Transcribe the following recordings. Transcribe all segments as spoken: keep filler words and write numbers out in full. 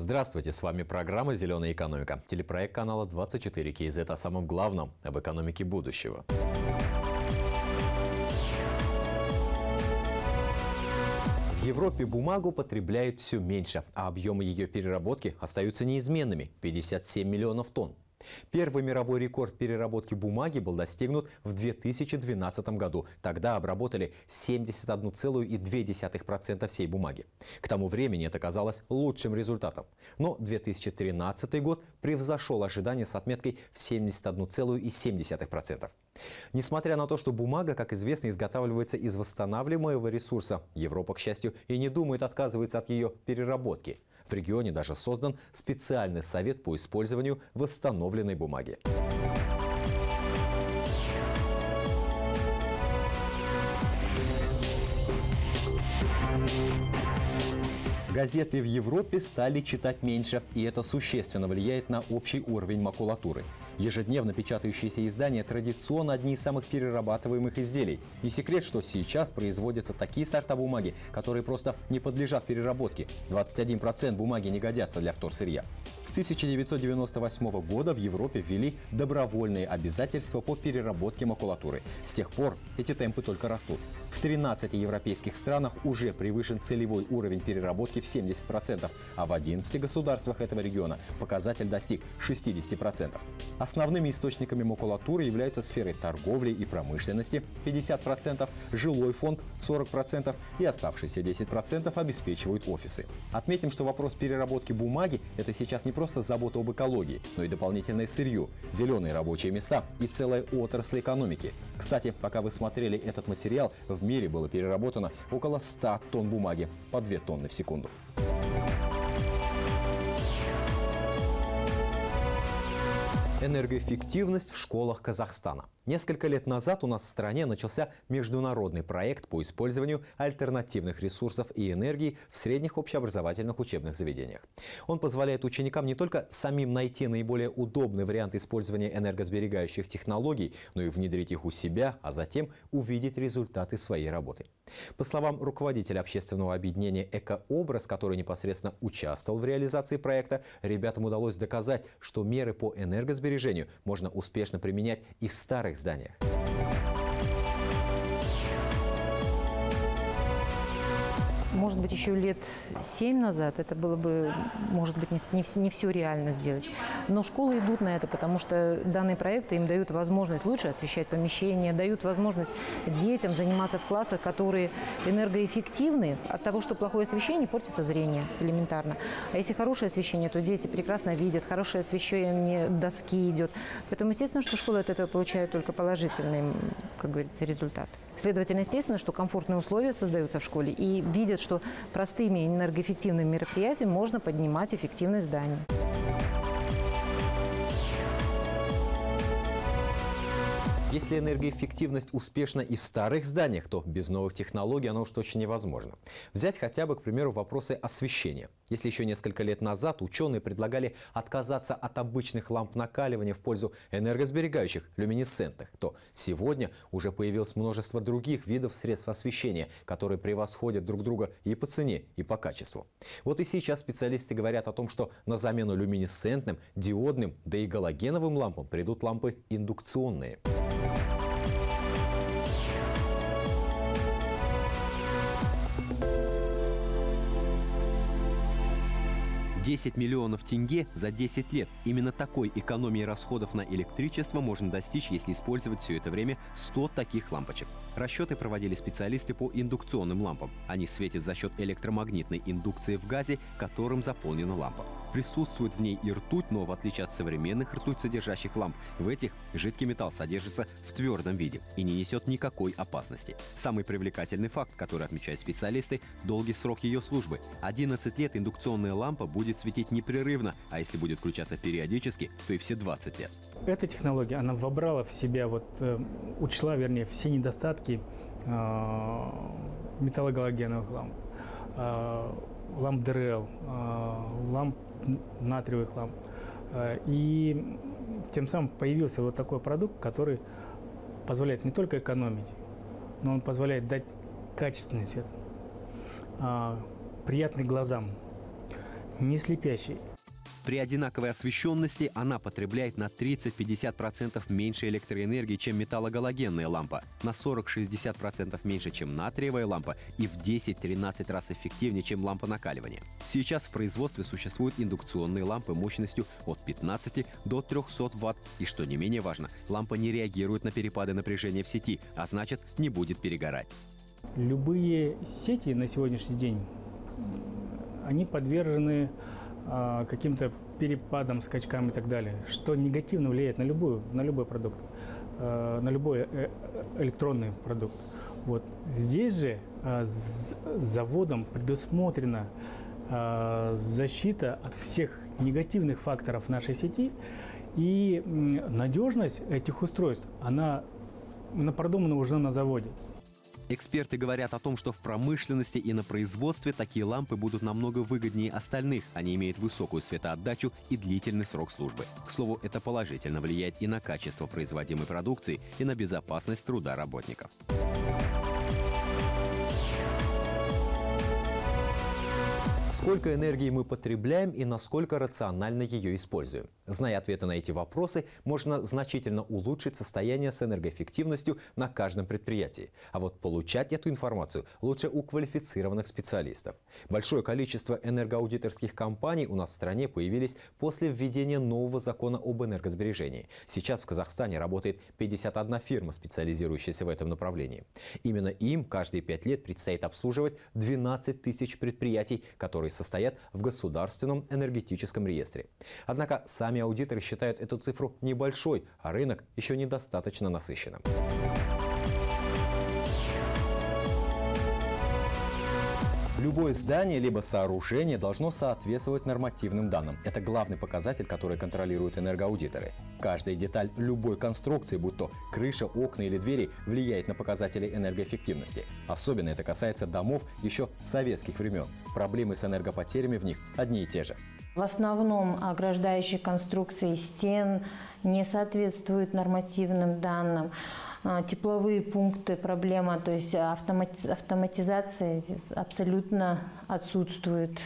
Здравствуйте, с вами программа «Зеленая экономика», телепроект канала двадцать четыре кей зет о самом главном, об экономике будущего. В Европе бумагу потребляют все меньше, а объемы ее переработки остаются неизменными – пятьдесят семь миллионов тонн. Первый мировой рекорд переработки бумаги был достигнут в две тысячи двенадцатом году. Тогда обработали семьдесят одна целая две десятых процента всей бумаги. К тому времени это казалось лучшим результатом. Но две тысячи тринадцатый год превзошел ожидания с отметкой в семьдесят одна целая семь десятых процента. Несмотря на то, что бумага, как известно, изготавливается из восстанавливаемого ресурса, Европа, к счастью, и не думает отказываться от ее переработки. В регионе даже создан специальный совет по использованию восстановленной бумаги. Газеты в Европе стали читать меньше, и это существенно влияет на общий уровень макулатуры. Ежедневно печатающиеся издания традиционно одни из самых перерабатываемых изделий. Не секрет, что сейчас производятся такие сорта бумаги, которые просто не подлежат переработке. двадцать один процент бумаги не годятся для вторсырья. С тысяча девятьсот девяносто восьмого года в Европе ввели добровольные обязательства по переработке макулатуры. С тех пор эти темпы только растут. В тринадцати европейских странах уже превышен целевой уровень переработки в семьдесят процентов, а в одиннадцати государствах этого региона показатель достиг шестидесяти процентов. Основными источниками макулатуры являются сферы торговли и промышленности – пятьдесят процентов, жилой фонд – сорок процентов и оставшиеся десять процентов обеспечивают офисы. Отметим, что вопрос переработки бумаги – это сейчас не просто забота об экологии, но и дополнительное сырье, зеленые рабочие места и целая отрасль экономики. Кстати, пока вы смотрели этот материал, в мире было переработано около ста тонн бумаги, по две тонны в секунду. Энергоэффективность в школах Казахстана. Несколько лет назад у нас в стране начался международный проект по использованию альтернативных ресурсов и энергии в средних общеобразовательных учебных заведениях. Он позволяет ученикам не только самим найти наиболее удобный вариант использования энергосберегающих технологий, но и внедрить их у себя, а затем увидеть результаты своей работы. По словам руководителя общественного объединения «Экообраз», который непосредственно участвовал в реализации проекта, ребятам удалось доказать, что меры по энергосбережению можно успешно применять и в старых зданиях. Может быть, еще лет семь назад это было бы, может быть, не, не, не все реально сделать. Но школы идут на это, потому что данные проекты им дают возможность лучше освещать помещения, дают возможность детям заниматься в классах, которые энергоэффективны. От того, что плохое освещение, портится зрение элементарно. А если хорошее освещение, то дети прекрасно видят, хорошее освещение доски идет. Поэтому, естественно, что школы от этого получают только положительный, как говорится, результат. Следовательно, естественно, что комфортные условия создаются в школе и видят, что простыми энергоэффективными мероприятиями можно поднимать эффективность зданий. Если энергоэффективность успешна и в старых зданиях, то без новых технологий оно уж точно невозможно. Взять хотя бы, к примеру, вопросы освещения. Если еще несколько лет назад ученые предлагали отказаться от обычных ламп накаливания в пользу энергосберегающих, люминесцентных, то сегодня уже появилось множество других видов средств освещения, которые превосходят друг друга и по цене, и по качеству. Вот и сейчас специалисты говорят о том, что на замену люминесцентным, диодным, да и галогеновым лампам придут лампы индукционные. десять миллионов тенге за десять лет. Именно такой экономии расходов на электричество можно достичь, если использовать все это время сто таких лампочек. Расчеты проводили специалисты по индукционным лампам. Они светят за счет электромагнитной индукции в газе, которым заполнена лампа. Присутствует в ней и ртуть, но в отличие от современных ртуть содержащих ламп, в этих жидкий металл содержится в твердом виде и не несет никакой опасности. Самый привлекательный факт, который отмечают специалисты – долгий срок ее службы. одиннадцать лет индукционная лампа будет светить непрерывно, а если будет включаться периодически, то и все двадцать лет. Эта технология, она вобрала в себя, вот, э, учла, вернее, все недостатки э, металлогалогеновых ламп, э, ламп ди эр эл, э, ламп натриевых ламп. Э, и тем самым появился вот такой продукт, который позволяет не только экономить, но он позволяет дать качественный свет, э, приятный глазам. не слепящей. При одинаковой освещенности она потребляет на тридцать-пятьдесят процентов меньше электроэнергии, чем металлогалогенная лампа, на сорок-шестьдесят процентов меньше, чем натриевая лампа и в десять-тринадцать раз эффективнее, чем лампа накаливания. Сейчас в производстве существуют индукционные лампы мощностью от пятнадцати до трёхсот ватт. И, что не менее важно, лампа не реагирует на перепады напряжения в сети, а значит, не будет перегорать. Любые сети на сегодняшний день, они подвержены каким-то перепадам, скачкам и так далее, что негативно влияет на, любую, на любой продукт, на любой электронный продукт. Вот. Здесь же с заводом предусмотрена защита от всех негативных факторов нашей сети, и надежность этих устройств, она, она продумана уже на заводе. Эксперты говорят о том, что в промышленности и на производстве такие лампы будут намного выгоднее остальных. Они имеют высокую светоотдачу и длительный срок службы. К слову, это положительно влияет и на качество производимой продукции, и на безопасность труда работников. Сколько энергии мы потребляем и насколько рационально ее используем? Зная ответы на эти вопросы, можно значительно улучшить состояние с энергоэффективностью на каждом предприятии. А вот получать эту информацию лучше у квалифицированных специалистов. Большое количество энергоаудиторских компаний у нас в стране появились после введения нового закона об энергосбережении. Сейчас в Казахстане работает пятьдесят одна фирма, специализирующаяся в этом направлении. Именно им каждые пять лет предстоит обслуживать двенадцать тысяч предприятий, которые состоят в государственном энергетическом реестре. Однако сами аудиторы считают эту цифру небольшой, а рынок еще недостаточно насыщенным. Любое здание либо сооружение должно соответствовать нормативным данным. Это главный показатель, который контролируют энергоаудиторы. Каждая деталь любой конструкции, будь то крыша, окна или двери, влияет на показатели энергоэффективности. Особенно это касается домов еще советских времен. Проблемы с энергопотерями в них одни и те же. В основном ограждающие конструкции стен не соответствуют нормативным данным. Тепловые пункты, проблема, то есть автоматизация абсолютно отсутствует.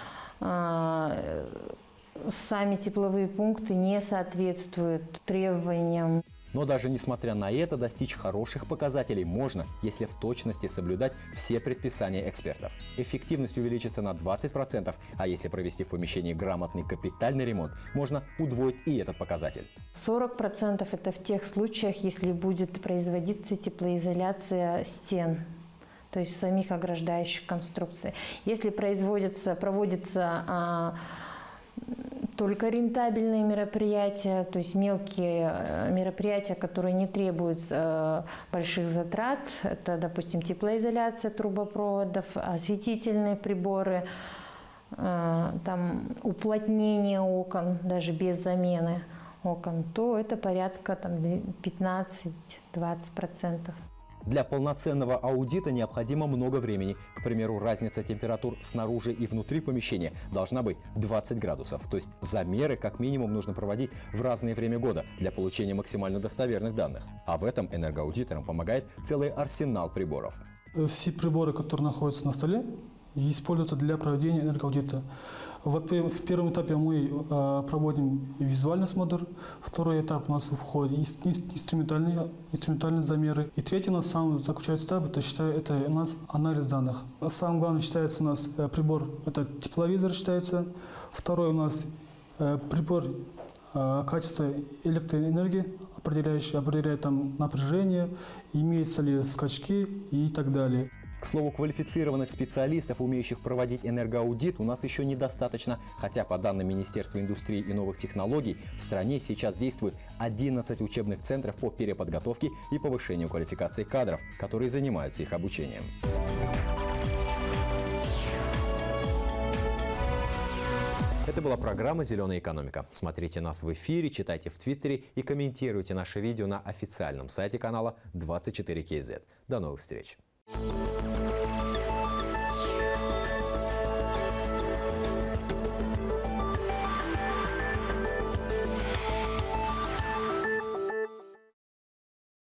Сами тепловые пункты не соответствуют требованиям. Но даже несмотря на это, достичь хороших показателей можно, если в точности соблюдать все предписания экспертов. Эффективность увеличится на двадцать процентов, а если провести в помещении грамотный капитальный ремонт, можно удвоить и этот показатель. сорок процентов это в тех случаях, если будет производиться теплоизоляция стен, то есть самих ограждающих конструкций. Если производится, проводится а, только рентабельные мероприятия, то есть мелкие мероприятия, которые не требуют э, больших затрат. Это, допустим, теплоизоляция трубопроводов, осветительные приборы, э, там, уплотнение окон, даже без замены окон, то это порядка пятнадцать-двадцать процентов. Для полноценного аудита необходимо много времени. К примеру, разница температур снаружи и внутри помещения должна быть двадцать градусов. То есть замеры как минимум нужно проводить в разное время года для получения максимально достоверных данных. А в этом энергоаудиторам помогает целый арсенал приборов. Все приборы, которые находятся на столе, используются для проведения энергоаудита. Вот в первом этапе мы проводим визуальный осмотр, второй этап у нас входит инструментальные, инструментальные замеры, и третий у нас самый заключается этап, это, считаю, это у нас анализ данных. Самым главным считается у нас прибор, это тепловизор считается, второй у нас прибор качества электроэнергии, определяющий, определяет там напряжение, имеются ли скачки и так далее. К слову, квалифицированных специалистов, умеющих проводить энергоаудит, у нас еще недостаточно, хотя по данным Министерства индустрии и новых технологий в стране сейчас действует одиннадцать учебных центров по переподготовке и повышению квалификации кадров, которые занимаются их обучением. Это была программа «Зеленая экономика». Смотрите нас в эфире, читайте в Твиттере и комментируйте наши видео на официальном сайте канала двадцать четыре кей зет. До новых встреч!